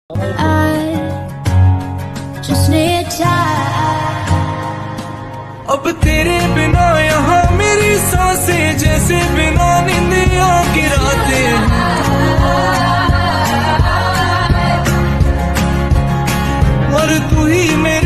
अब तेरे बिना यहाँ मेरी सांसें जैसे बिना नींदियों की रातें, और तू ही मेरे